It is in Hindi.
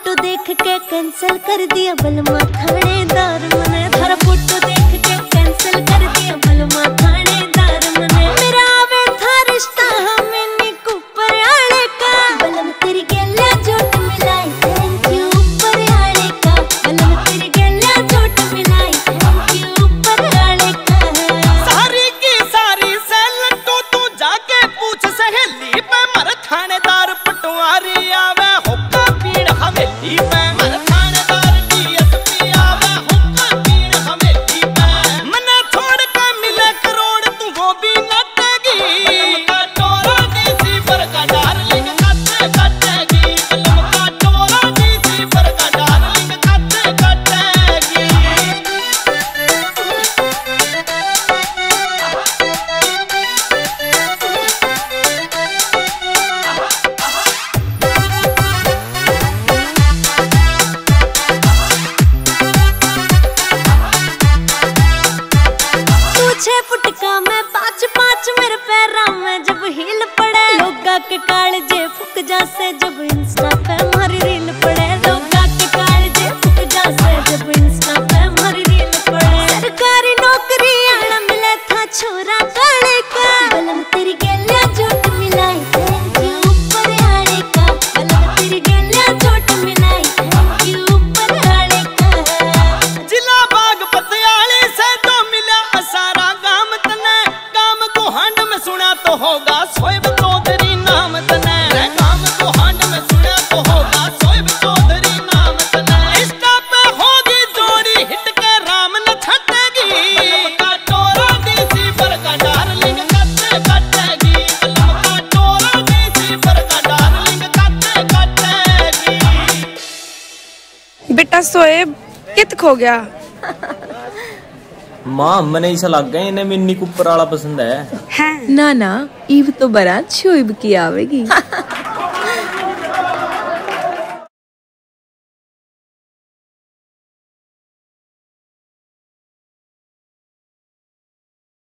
फोटो देख के कैंसिल कर दिया बलमा थानेदार मने। थारा फोटो देख के कैंसिल कर दिया बलमा थानेदार मने। मेरा आवे था रिश्ता हमें नी कुपर आले का। बलम तेरी गैल्या जोट मिलाई थैंक यू ऊपर आले का। बलम तेरी गैल्या जोट मिलाई थैंक यू ऊपर आले का। सारी की सारी सैलटो तू जाके पूछ सहेली पे मर थानेदार पटवारी आवे हुक्का पीड़ हवेली पे। मर थानेदार डीएसपी आवे हुक्का पीड़ हवेली पे। मने छोड़ के मिले करोड़ तू वो भी लटेगी। का टोरा डीसी पर का डार्लिंग कटे कटेगी। कलम का टोरा डीसी पर का डार्लिंग कटे कटेगी। छह फुट का मैं 5-5 मेरे पैरा में जब हील पड़े। लोगा के कालजे फुक जासे जब इंस्टा पे हमारी रील पड़े। लोगा के कालजे फुक जासे जब इंस्टा पे हमारी रील पड़े। सरकारी नौकरी आना मिले था छोरा काले का। बलम तेरी गैल्या जोट मिलाई थैंक यू ऊपर आले का। बलम तेरी गैल्या जोट मिलाई थैंक यू ऊपर आले का। जिला बाग पतियाली से तो मिला सारा काम तने। काम को हांड में सुना तो होगा शोएब चौधरी नाम तने। काम को हांड में सुना तो होगा शोएब चौधरी नाम तने। इंस्टा पे होगी जोड़ी हिट के राम न छटेगी। कलम का टोरा डीसी पर का डार्लिंग कटे कटेगी। कलम का टोरा डीसी पर का डार्लिंग कटे कटेगी। बेटा शोएब कित खो गया? मां मने ऐसा लग गए इन्हें मिन्नी कुपर वाला पसंद है। हैं ना ना ईव तो बारात शोएब की आवेगी।